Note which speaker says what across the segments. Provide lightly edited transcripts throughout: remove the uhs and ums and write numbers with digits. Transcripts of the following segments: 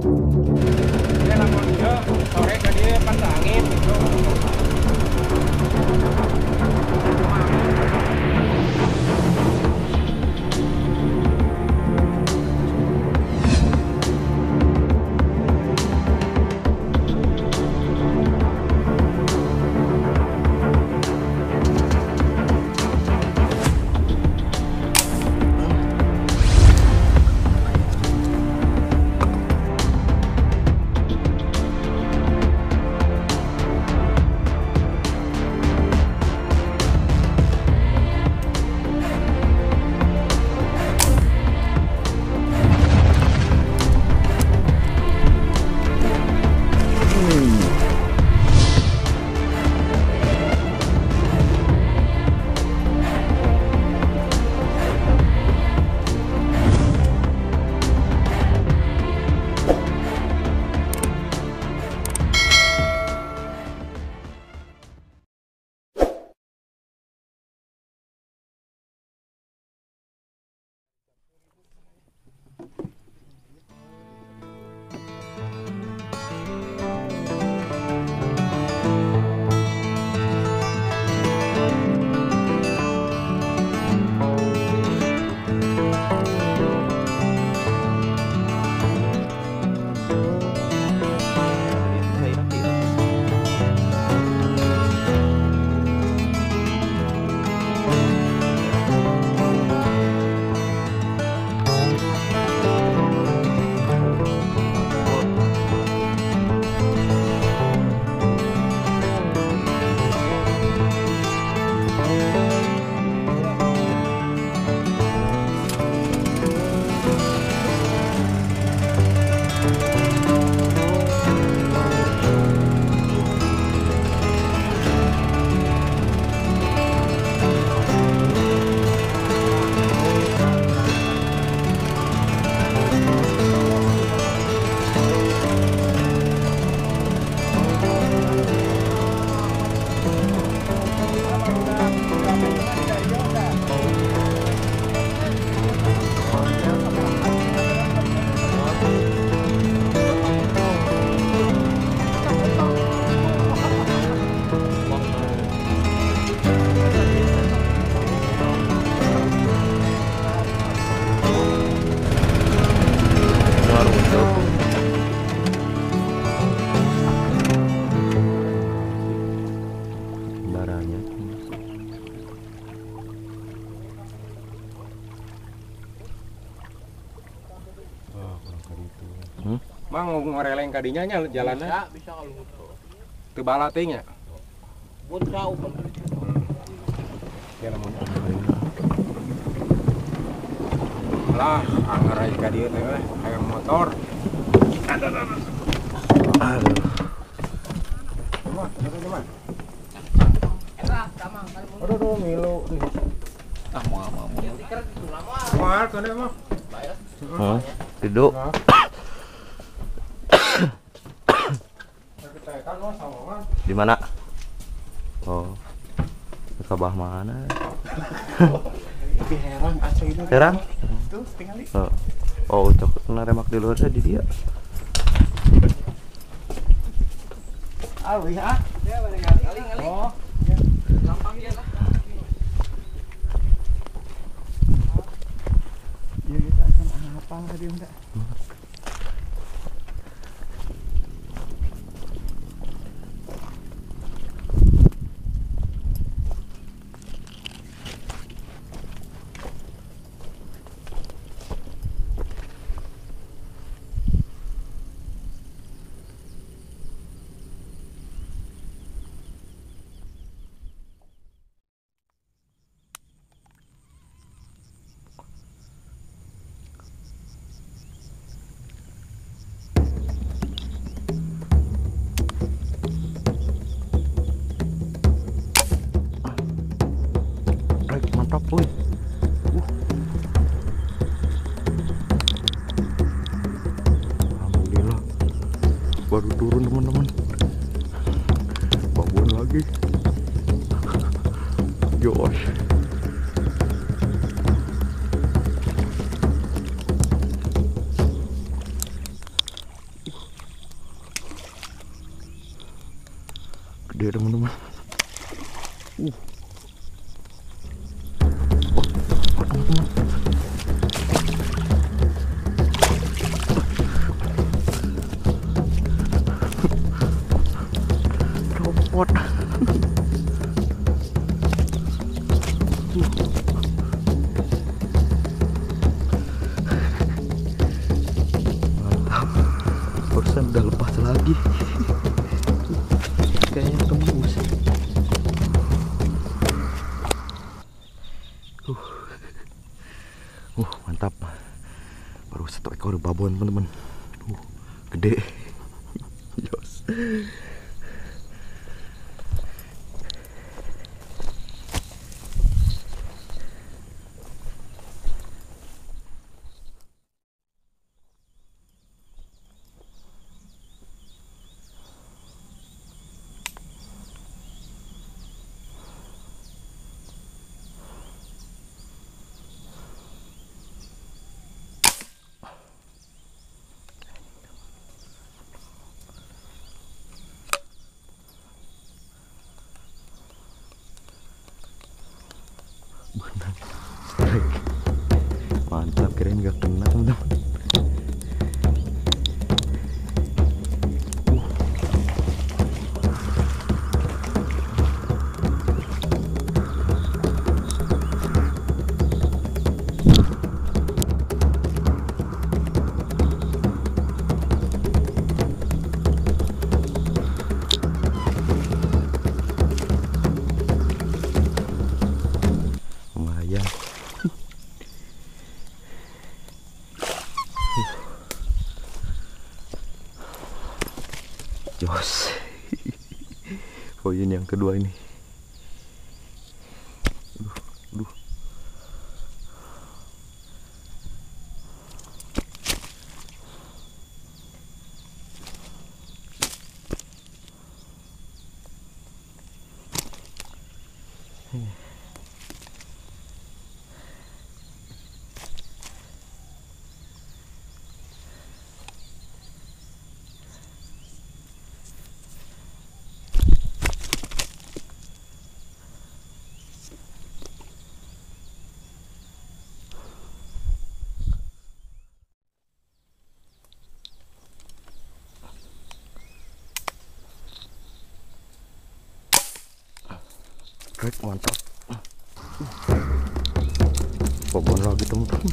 Speaker 1: Dia lamun dia sore ke dia pas angin gitu. Mang ngoreleng kadinya nya jalannya.
Speaker 2: Bisa, bisa kalau gitu.
Speaker 1: Teu bala teh nya.
Speaker 2: Mun jauh kan.
Speaker 1: Ya lamun lah anggarai ka dieu teh hayang motor. Aduh. Mah, ada mah.
Speaker 2: Eta tamang kan mun.
Speaker 1: Aduh, milu nih.
Speaker 2: Ah, mau. Tikar gitu lama.
Speaker 1: Mual kana mah.
Speaker 3: Oh, tidur. Di mana? Oh, ke Kabah mana?
Speaker 2: Tapi herang asli itu.
Speaker 3: Herang?
Speaker 2: Tuh, tinggali.
Speaker 3: Oh, cok kena remak di luar di dia.
Speaker 2: Awi ha? Ya, ngali. Oh, ya. Lampang ya lah. Ya kita akan apa tadi enggak?
Speaker 3: Mantap, woi. Alhamdulillah. Baru turun, teman-teman. Babon lagi. Josh. gede teman-teman. Ropot. Mantap. Barusan udah lepas lagi. Kayaknya tembus. Mantap. Baru 1 ekor babon teman-teman. Gede. Jos. Mantap, kirain gak kena teman-teman. Lumayan. Jos. Poin yang kedua ini. Aduh. Baik, mantap. Babon lagi teman-teman.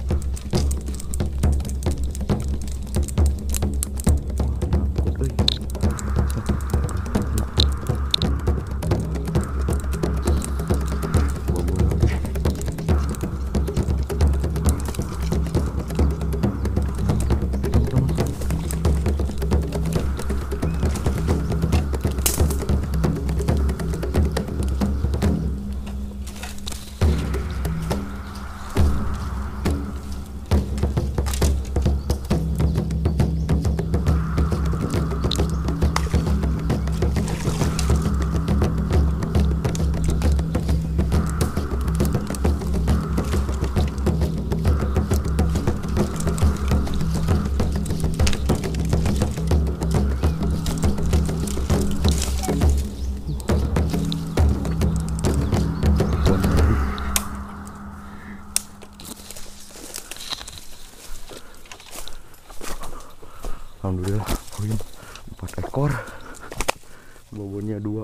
Speaker 3: Alhamdulillah, poin 4 ekor, bobonnya 2.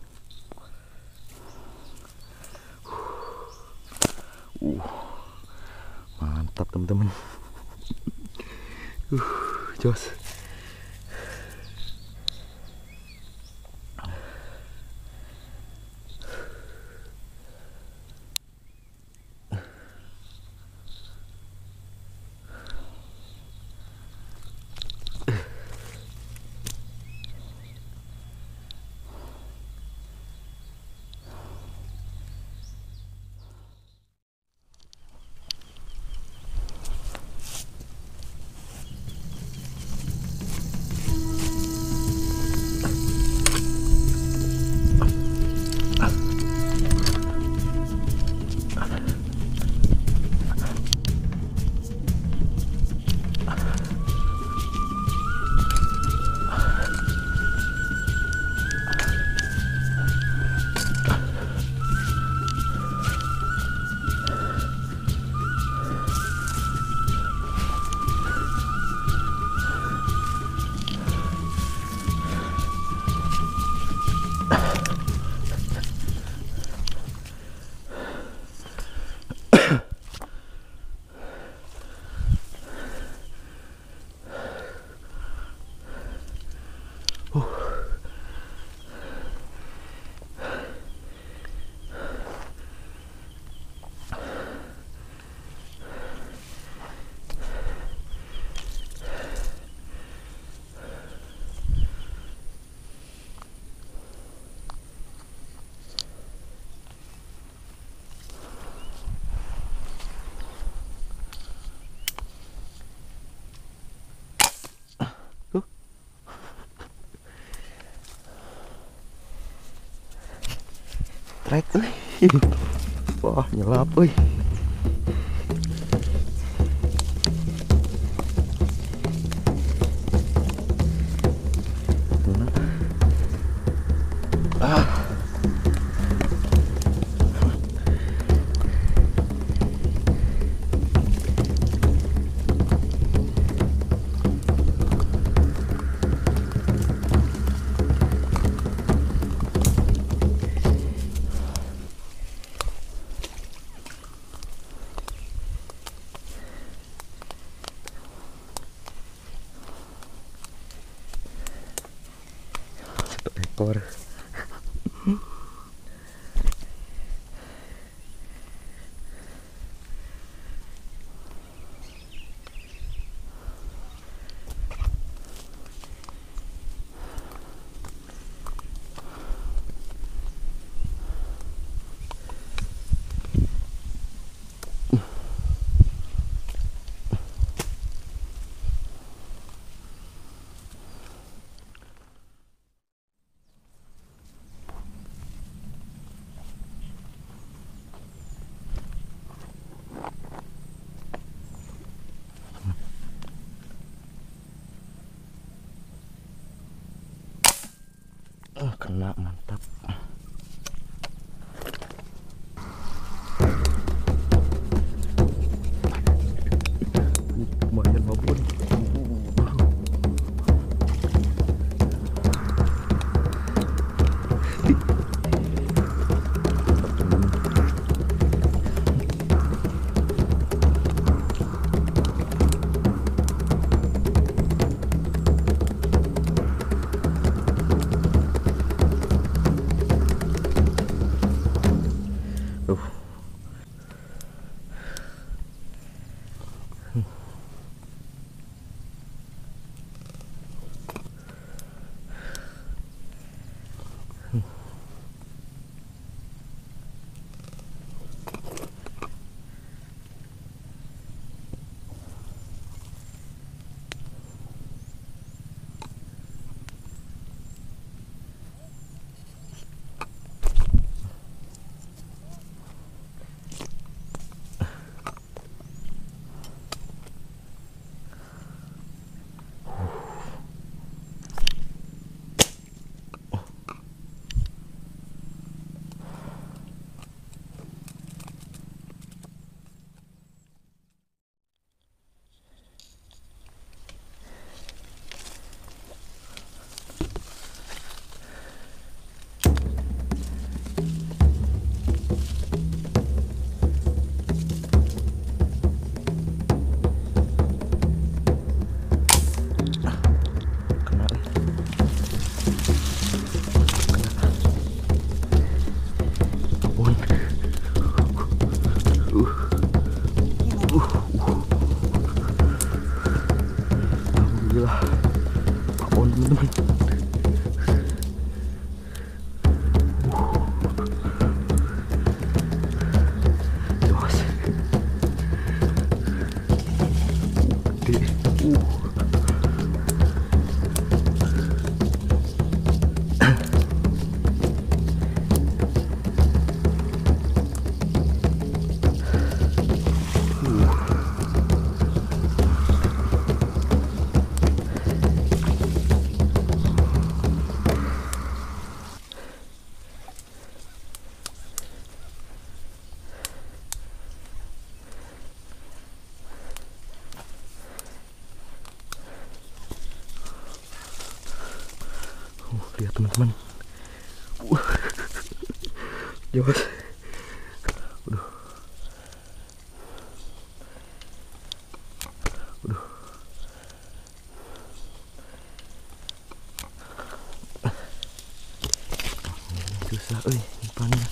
Speaker 3: Mantap teman-teman. Jos. Trek euy. Wah, nyelap euy. Ekor. Kena, mantap. Lumayan babon. Alhamdulillah, babon teman-teman. Jos. Gede. Lihat teman-teman. Jos. Udah. Udah. Susah nyimpannya.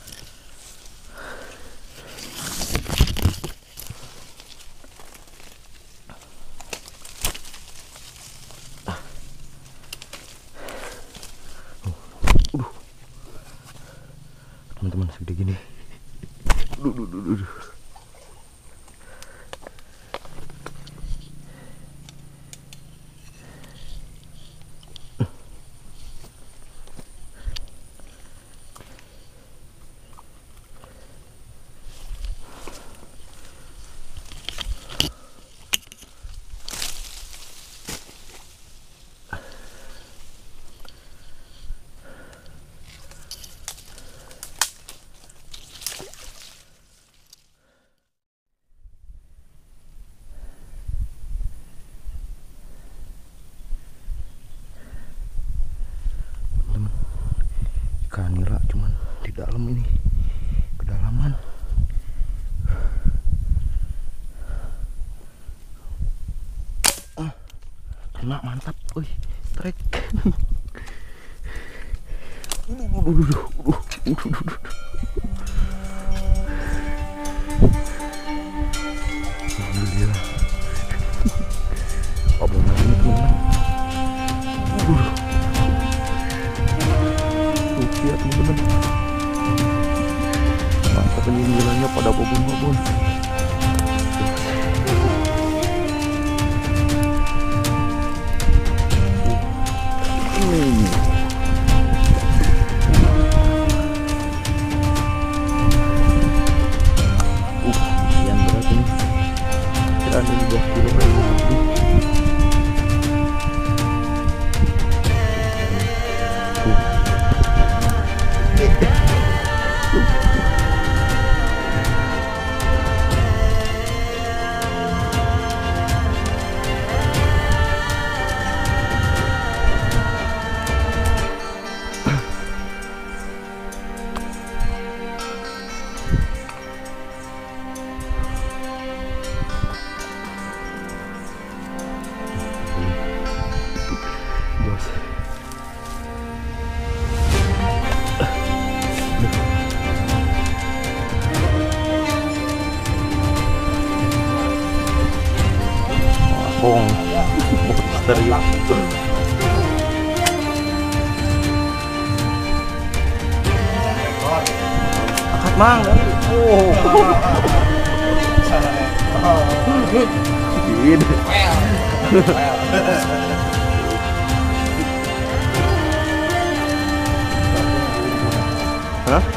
Speaker 3: Teman-teman segede gini. Duh. cuman di dalam ini kedalaman. Kena, mantap, wih, trek. Alhamdulillah. Apa mati teman-teman? Tuh, lihat teman-teman. Mantap, ini nilainya pada babon-babon. Lumayan berat ini. Kira ada 2 kilo kayaknya. Monster ya. Angkat mang. Oh. Ini. Hah?